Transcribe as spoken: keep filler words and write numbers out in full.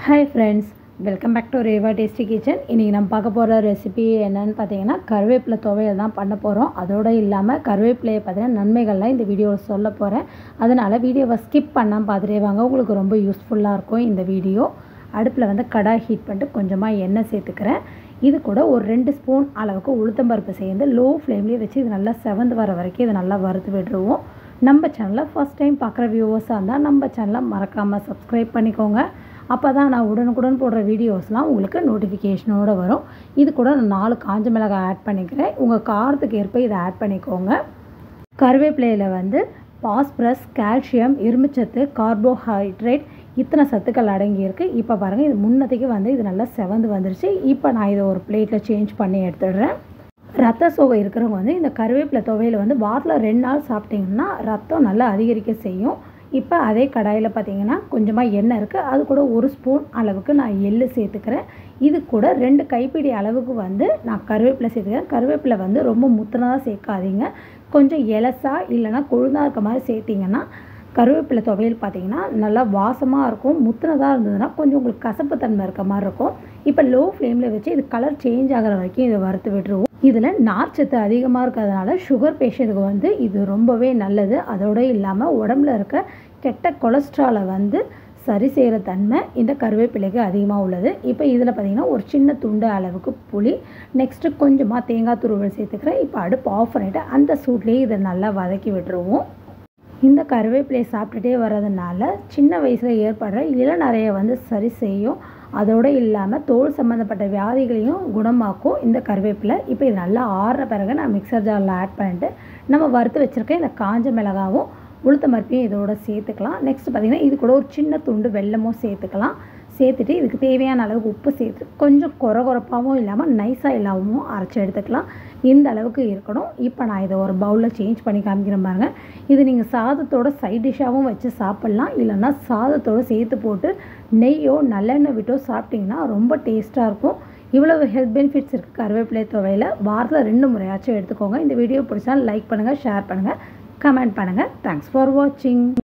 Hi friends, welcome back to Reva Tasty Kitchen. இன்னைக்கு நம்ம பார்க்க போற ரெசிபி என்னன்னு பார்த்தீங்கன்னா கருவேப்பிலை துவையல் தான் பண்ண போறோம். அதோட இல்லாம கருவேப்பிலையை பத்தின நன்மைகள்லாம் இந்த வீடியோல சொல்ல போறேன். அதனால வீடியோவை ஸ்கிப் பண்ணாம பார்த்துட்டே வாங்க. உங்களுக்கு ரொம்ப யூஸ்ஃபுல்லா இருக்கும் இந்த வீடியோ. அடுப்புல வந்து கடாய் ஹீட் பண்ணிட்டு கொஞ்சமா எண்ணெய் சேர்த்துக்கிறேன். இது கூட ஒரு ரெண்டு ஸ்பூன் அளவுக்கு உளுத்தம் பருப்பு சேர்ந்து லோ ஃப்ளேம்லயே வச்சு இது நல்லா செவந்து வர வரைக்கும் இது நல்லா வறுத்து விடுறோம். நம்ம சேனலை ஃபர்ஸ்ட் டைம் பார்க்குற வியூவர்ஸாக இருந்தால் நம்ம சேனலை மறக்காமல் சப்ஸ்கிரைப் பண்ணிக்கோங்க. அப்போ தான் நான் உடனுக்குடன் போடுற வீடியோஸ்லாம் உங்களுக்கு நோட்டிஃபிகேஷனோடு வரும். இது கூட நான் நாலு காஞ்ச மிளகாய் ஆட் பண்ணிக்கிறேன். உங்கள் காரத்துக்கு ஏற்ப இதை ஆட் பண்ணிக்கோங்க. கருவேப்பிலையில் வந்து பாஸ்பரஸ், கால்சியம், இரும்புச்சத்து, கார்போஹைட்ரேட் இத்தனை சத்துக்கள் அடங்கியிருக்கு. இப்போ பாருங்கள், இது முன்னத்துக்கு வந்து இது நல்லா செவந்து வந்துருச்சு. இப்போ நான் இதை ஒரு பிளேட்டில் சேஞ்ச் பண்ணி எடுத்துடுறேன். ரத்த சோகை இருக்கிறவங்க வந்து இந்த கருவேப்பிலை துவையில் வந்து வாரத்தில் ரெண்டு நாள் சாப்பிட்டிங்கன்னா ரத்தம் நல்லா அதிகரிக்க செய்யும். இப்போ அதே கடாயில் பார்த்திங்கன்னா கொஞ்சமாக எண்ணெய் இருக்குது. அது கூட ஒரு ஸ்பூன் அளவுக்கு நான் எள்ளு சேர்த்துக்கிறேன். இது கூட ரெண்டு கைப்பிடி அளவுக்கு வந்து நான் கருவேப்பிலை சேர்த்துக்கிறேன். கருவேப்பிலை வந்து ரொம்ப முத்தினதாக சேர்க்காதீங்க. கொஞ்சம் எலசா இல்லைனா கொழுந்தாக இருக்க மாதிரி சேர்த்திங்கன்னா கருவேப்பிலை துவையல் பார்த்திங்கன்னா நல்லா வாசமாக இருக்கும். முத்தினதாக இருந்ததுன்னா கொஞ்சம் உங்களுக்கு கசப்பு தன்மை இருக்க மாதிரி இருக்கும். இப்போ லோ ஃப்ளேமில் வச்சு இது கலர் சேஞ்ச் ஆகிற வரைக்கும் இதை வறுத்து விட்டுருவோம். இதில் நார்ச்சத்து அதிகமாக இருக்கிறதுனால சுகர் பேஷண்ட்டுக்கு வந்து இது ரொம்பவே நல்லது. அதோடு இல்லாமல் உடம்புல இருக்க கெட்ட கொலஸ்ட்ராலை வந்து சரி செய்கிற தன்மை இந்த கருவேப்பிலைக்கு அதிகமாக உள்ளது. இப்போ இதில் பார்த்திங்கன்னா ஒரு சின்ன துண்டு அளவுக்கு புளி, நெக்ஸ்ட்டு கொஞ்சமாக தேங்காய் துருவல் சேர்த்துக்கிறேன். இப்போ அடுப்பு ஆஃப் பண்ணிவிட்டு அந்த சூட்லேயே இதை நல்லா வதக்கி விட்டுருவோம். இந்த கருவேப்பிலையை சாப்பிட்டுட்டே வர்றதுனால சின்ன வயசில் ஏற்படுற இளநரையை வந்து சரி செய்யும். அதோடு இல்லாமல் தோல் சம்மந்தப்பட்ட வியாதிகளையும் குணமாக்கும் இந்த கருவேப்பிலை. இப்போ இது நல்லா ஆறுற பிறகு நான் மிக்சர் ஜாரில் ஆட் பண்ணிட்டு நம்ம வறுத்து வச்சுருக்கேன் இந்த காஞ்ச மிளகாவும் உளுத்த பருப்பையும் இதோட சேர்த்துக்கலாம். நெக்ஸ்ட் பார்த்திங்கன்னா இது கூட ஒரு சின்ன துண்டு வெல்லமும் சேர்த்துக்கலாம். சேர்த்துட்டு இதுக்கு தேவையான அளவுக்கு உப்பு சேர்த்து கொஞ்சம் கொர கொரப்பாகவும் இல்லாமல் நைஸாக இல்லாமல் அரைச்சி எடுத்துக்கலாம். இந்த அளவுக்கு இருக்கணும். இப்போ நான் இதை ஒரு பவுலில் சேஞ்ச் பண்ணி காமிக்கிறேன் பாருங்க. இது நீங்கள் சாதத்தோட சைட் டிஷ்ஷாகவும் வச்சு சாப்பிட்லாம். இல்லைன்னா சாதத்தோடு சேர்த்து போட்டு நெய்யோ நல்லெண்ணெய் விட்டோ சாப்பிட்டிங்கன்னா ரொம்ப டேஸ்ட்டாக இருக்கும். இவ்வளவு ஹெல்த் பெனிஃபிட்ஸ் இருக்குது கருவேப்பிலை துவையில். வாரத்தில் ரெண்டு முறையாச்சும் எடுத்துக்கோங்க. இந்த வீடியோ பிடிச்சா லைக் பண்ணுங்கள், ஷேர் பண்ணுங்கள், கமெண்ட் பண்ணுங்கள். தேங்க்ஸ் ஃபார் வாட்சிங்.